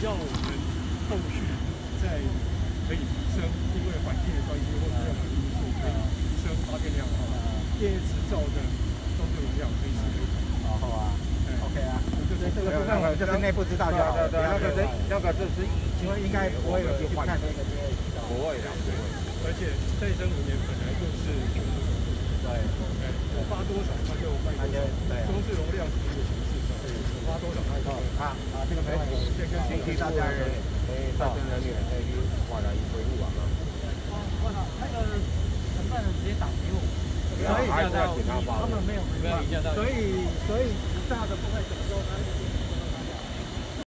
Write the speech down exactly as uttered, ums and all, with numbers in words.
要我们后续在可以提升，因为环境的关系或者任何因素可以提升发电量的话，电业执照的装备也要随时可以。 哦，好啊。OK 啊， 就是这个部分， 就是内部知道就好了。 对对，那个是那个就是因为应该不会有人去看那个电业执照。 不会的，不会。 而且再生能源本来就是全国公布的。 对。 我发多少它就卖多少。 对。 装置容量是一个形式上，我发多少它就。 啊啊，这个没问题。 先跟请请大家可以再生能源可以换来回复网啊。 我操，那个承办人直接打给我。 所以他们没有， 没有， 所以所以执照的部分怎么说呢？